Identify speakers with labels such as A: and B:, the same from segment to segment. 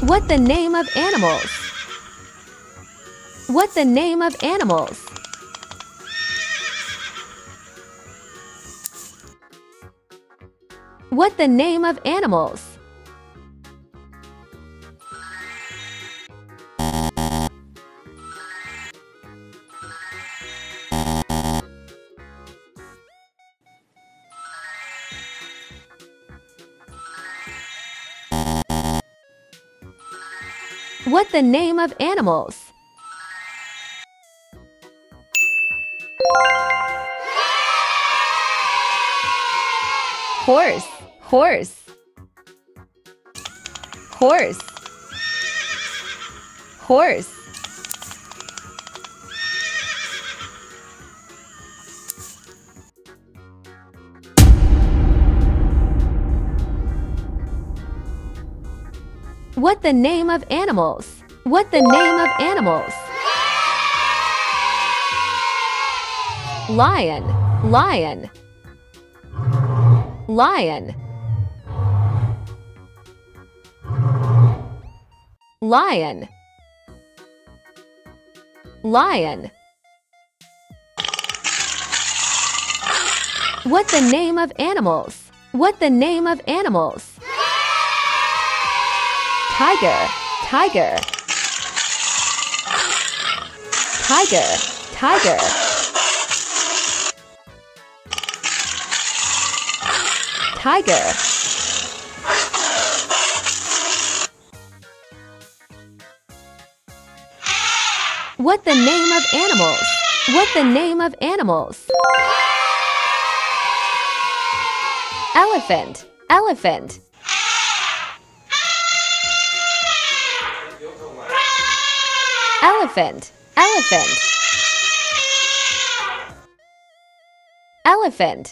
A: What the name of animals? What the name of animals? What the name of animals? What the name of animals? Horse, horse, horse, horse. What the name of animals? What the name of animals? Lion, lion, lion, lion, lion. What the name of animals? What the name of animals? Tiger, tiger, tiger, tiger, tiger. What the name of animals? What the name of animals? Elephant, elephant, elephant, elephant, elephant.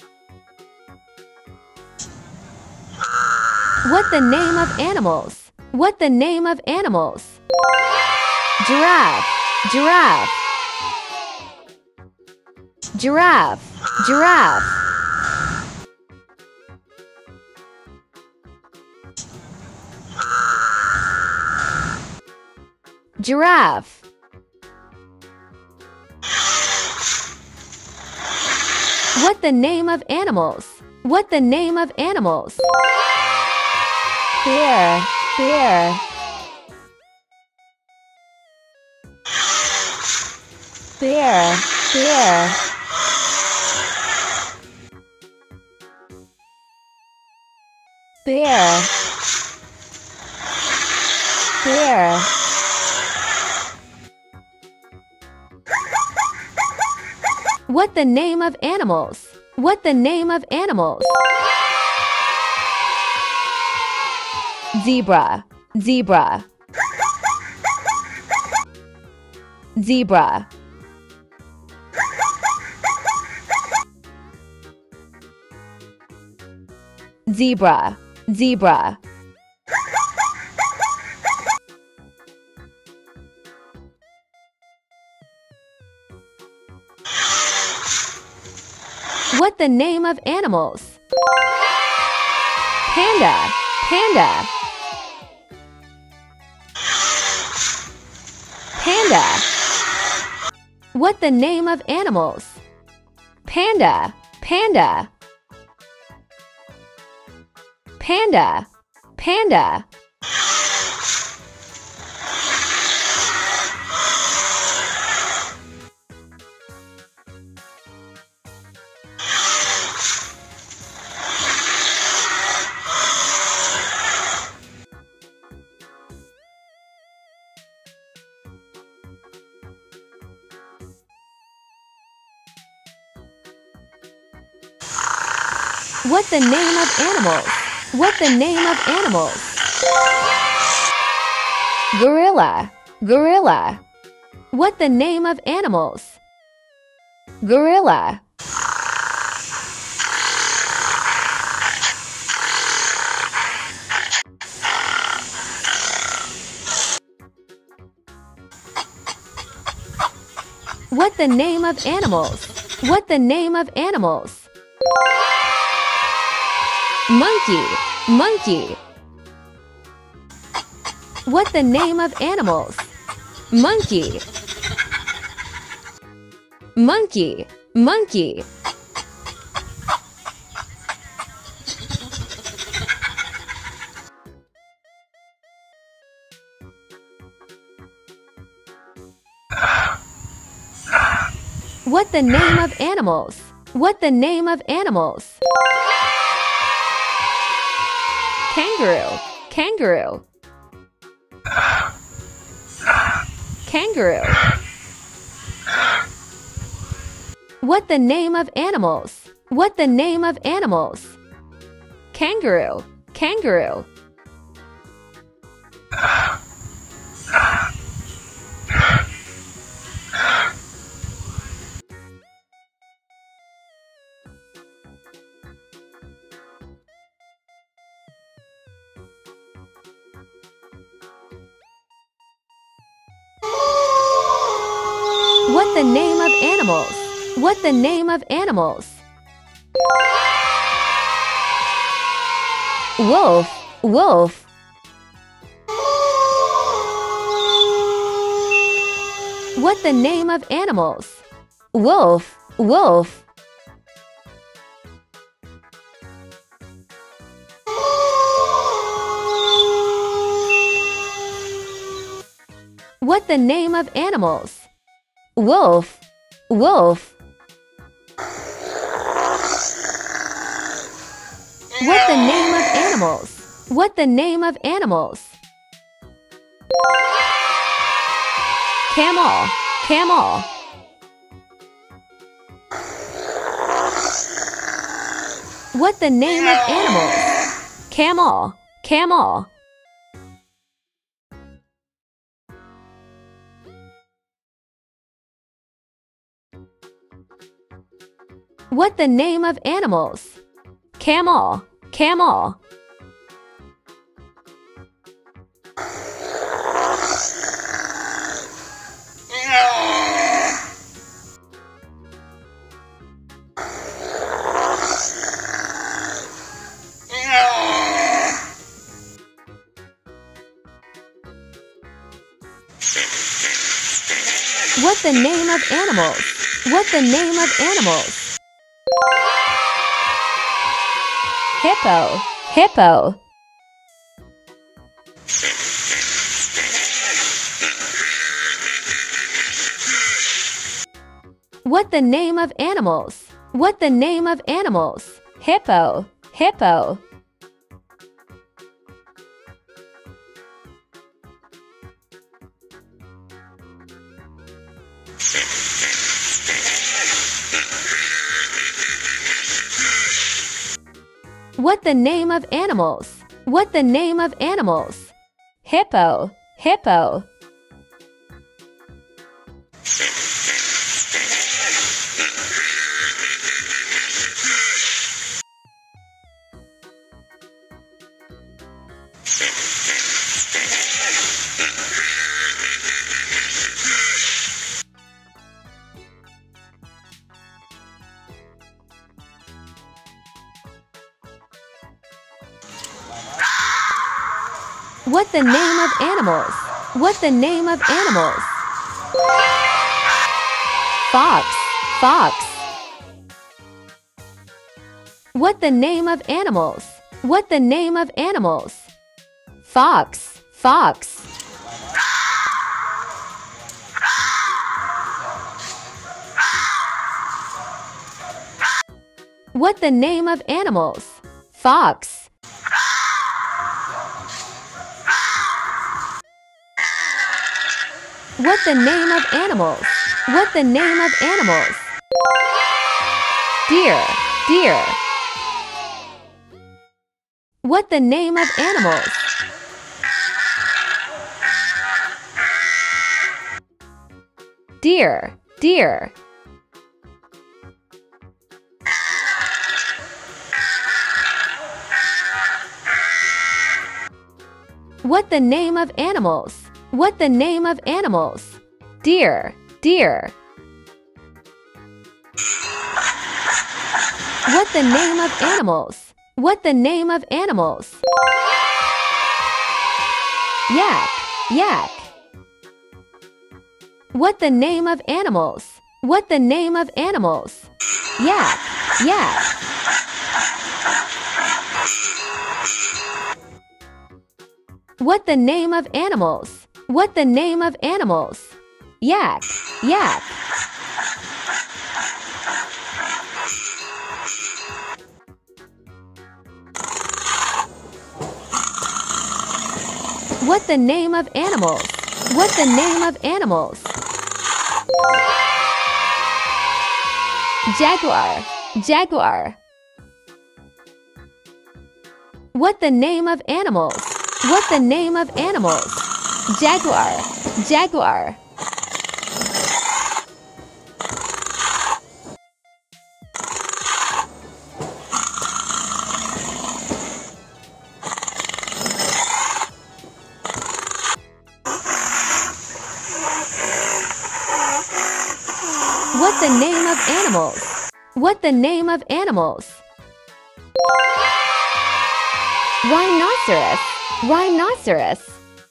A: What the name of animals? What the name of animals? Giraffe, giraffe, giraffe, giraffe. Giraffe. What the name of animals? What the name of animals? Bear, bear, bear, bear, bear, bear. What the name of animals? What the name of animals? Zebra, zebra, zebra, zebra, zebra. What the name of animals? Panda, panda, panda. What the name of animals? Panda, panda, panda, panda. What the name of animals? What the name of animals? Gorilla, gorilla. What the name of animals? Gorilla. What the name of animals? What the name of animals? Monkey, monkey, What the name of animals? Monkey. Monkey. Monkey. What the name of animals? What the name of animals? Kangaroo. Kangaroo. Kangaroo. What the name of animals? What the name of animals? Kangaroo. Kangaroo. What the name of animals? What the name of animals? Wolf. Wolf. What the name of animals? Wolf. Wolf. What the name of animals? Wolf. Wolf. What the name of animals? What the name of animals? Camel. Camel. What the name of animals? Camel. Camel. What the name of animals? Camel. Camel. What the name of animals? What the name of animals? Hippo. Hippo. What the name of animals? What the name of animals? Hippo. Hippo. What the name of animals? What the name of animals? Hippo. Hippo. What the name of animals? What the name of animals? Fox. Fox. What the name of animals? What the name of animals? Fox. Fox. What the name of animals? Fox. What the name of animals? What the name of animals? Deer. Deer. What the name of animals? Deer. Deer. What the name of animals? What the name of animals? Deer. Deer. What the name of animals? What the name of animals? yak, yak. What the name of animals? What the name of animals? Yak, yak. What the name of animals? What the name of animals? Yak, yak. What the name of animals? What the name of animals? Jaguar, jaguar. What the name of animals? What the name of animals? Jaguar, jaguar. What the name of animals? What the name of animals? Rhinoceros, rhinoceros.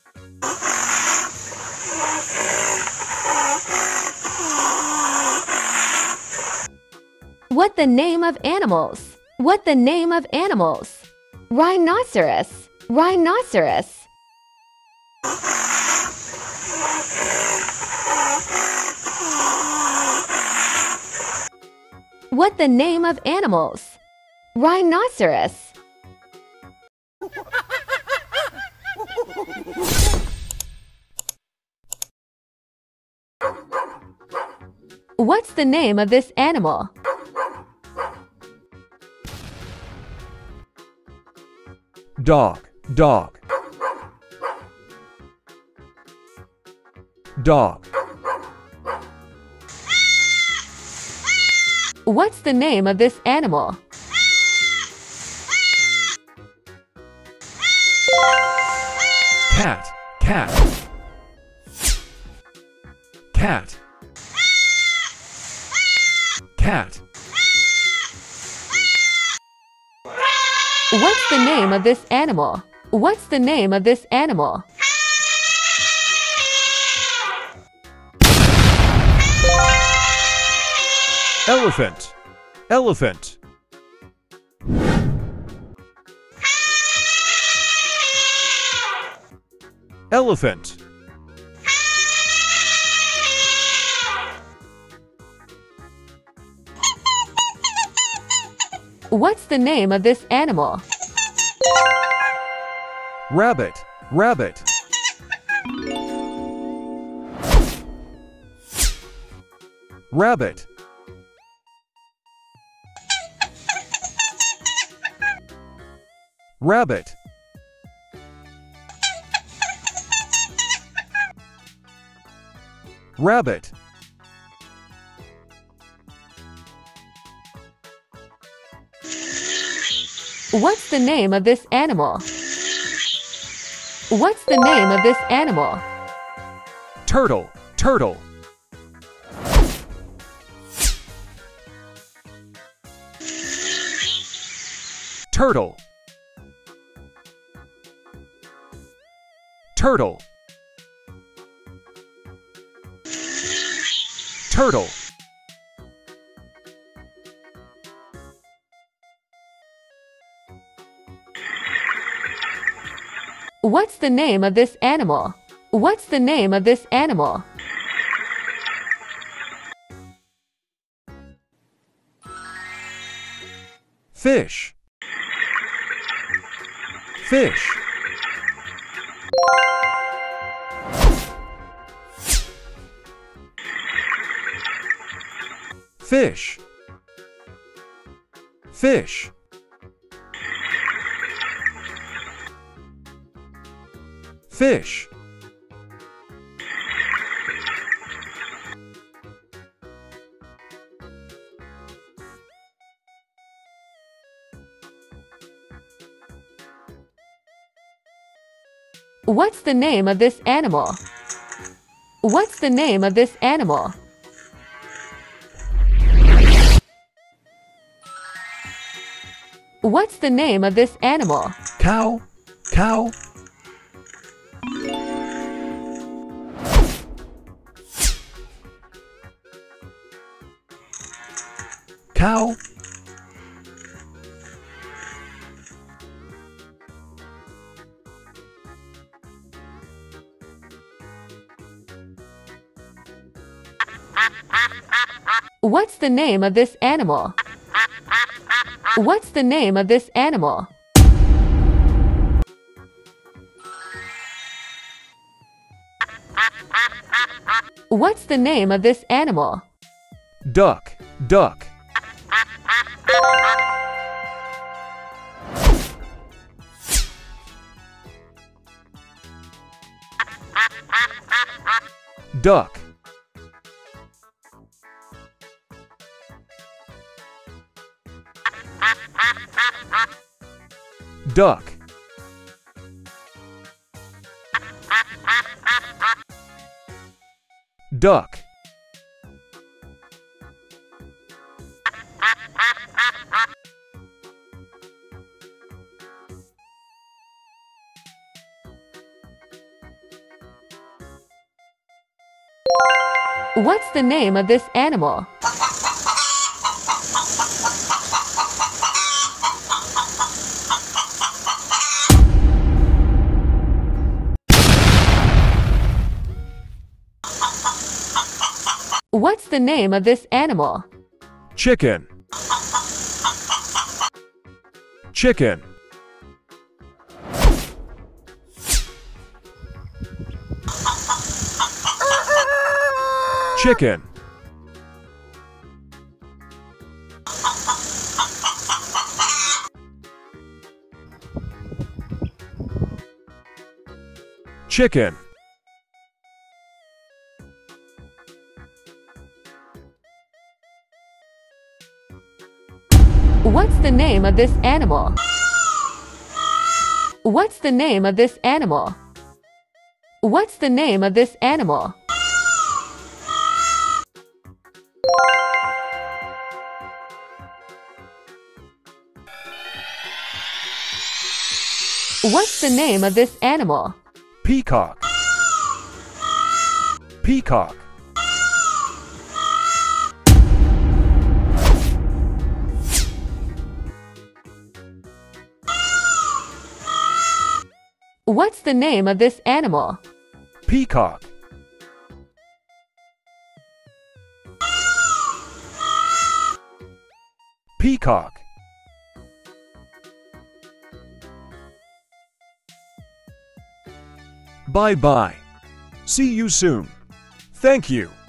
A: What the name of animals? What the name of animals? Rhinoceros, rhinoceros. What the name of animals? Rhinoceros. What's the name of this animal?
B: Dog, dog. Dog.
A: What's the name of this animal?
B: Cat, cat. Cat. Cat.
A: What's the name of this animal? What's the name of this animal?
B: Elephant, elephant. Elephant.
A: What's the name of this animal?
B: Rabbit, rabbit. Rabbit. Rabbit. Rabbit.
A: What's the name of this animal? What's the name of this animal?
B: Turtle, turtle. Turtle. Turtle. Turtle.
A: What's the name of this animal? What's the name of this animal?
B: Fish. Fish. Fish. Fish. Fish.
A: What's the name of this animal? What's the name of this animal? What's the name of this animal?
B: Cow. Cow. Cow.
A: What's the name of this animal? What's the name of this animal? What's the name of this animal?
B: Duck. Duck. Duck. Duck. Duck.
A: What's the name of this animal? What's the name of this animal?
B: Chicken. Chicken. Chicken. Chicken.
A: What's the name of this animal? What's the name of this animal? What's the name of this animal? What's the name of this animal?
B: Peacock. Peacock.
A: What's the name of this animal?
B: Peacock. Peacock. Bye-bye. See you soon. Thank you.